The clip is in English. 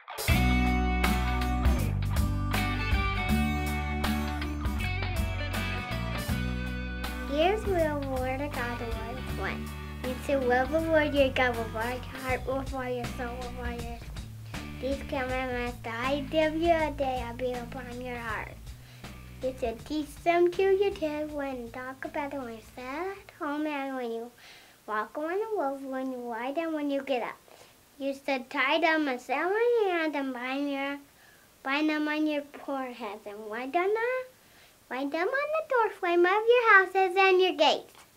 Here's the word of God, the word of one. You to love the Lord your God with all your heart, with all your soul, with all your strength. These commandments that I give you a day will be upon your heart. You should teach them to your kids when you talk about them when you sit at home and when you walk on the road, when you lie down, when you get up. You should tie them and set them on your hand and bind them on your foreheads and write them on the doorframe of your houses and your gates.